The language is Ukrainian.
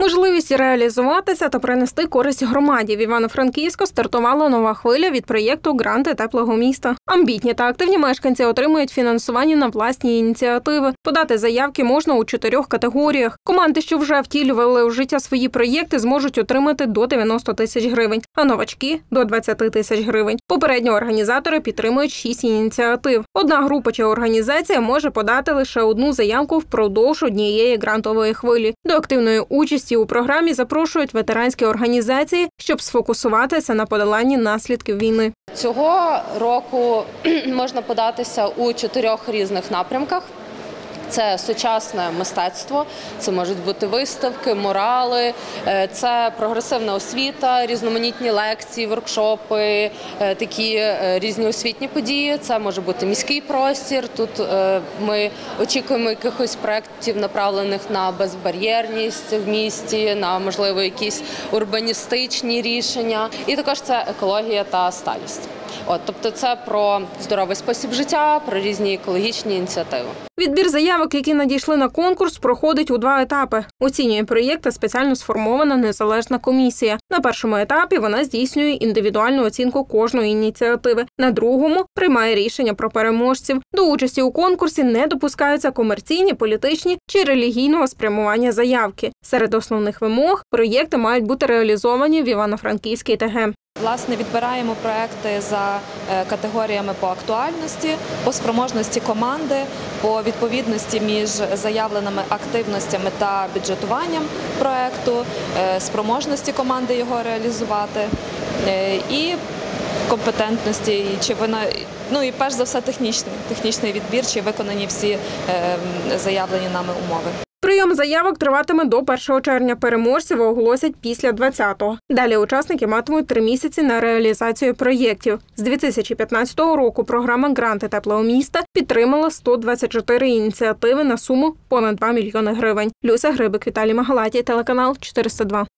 Можливість реалізуватися та принести користь громаді. В Івано-Франківську стартувала нова хвиля від проєкту «Гранти теплого міста». Амбітні та активні мешканці отримують фінансування на власні ініціативи. Подати заявки можна у 4 категоріях. Команди, що вже втілювали у життя свої проєкти, зможуть отримати до 90 тисяч гривень, а новачки – до 20 тисяч гривень. Попередньо організатори підтримують 6 ініціатив. Одна група чи організація може подати лише одну заявку впродовж однієї грантової хвилі. До активної участі у програмі запрошують ветеранські організації, щоб сфокусуватися на подоланні наслідків війни. Цього року можна податися у 4 різних напрямках. Це сучасне мистецтво, це можуть бути виставки, мурали, це прогресивна освіта, різноманітні лекції, воркшопи, такі різні освітні події. Це може бути міський простір. Тут ми очікуємо якихось проєктів, направлених на безбар'єрність в місті, на, можливо, якісь урбаністичні рішення. І також це екологія та сталість. Тобто це про здоровий спосіб життя, про різні екологічні ініціативи. Відбір заявок, які надійшли на конкурс, проходить у 2 етапи. Оцінює проєкти спеціально сформована незалежна комісія. На першому етапі вона здійснює індивідуальну оцінку кожної ініціативи. На другому – приймає рішення про переможців. До участі у конкурсі не допускаються комерційні, політичні чи релігійного спрямування заявки. Серед основних вимог – проєкти мають бути реалізовані в Івано-Франківській ТГ. Власне, відбираємо проекти за категоріями по актуальності, по спроможності команди, по відповідності між заявленими активностями та бюджетуванням проекту, спроможності команди його реалізувати і компетентності, і перш за все технічний відбір, чи виконані всі заявлені нами умови. Прийом заявок триватиме до 1 червня. Переможців оголосять після 20-го. Далі учасники матимуть 3 місяці на реалізацію проєктів. З 2015 року програма «Гранти теплого міста» підтримала 124 ініціативи на суму понад 2 мільйони гривень. Люся Грибик, Віталій Магалатій, телеканал 402.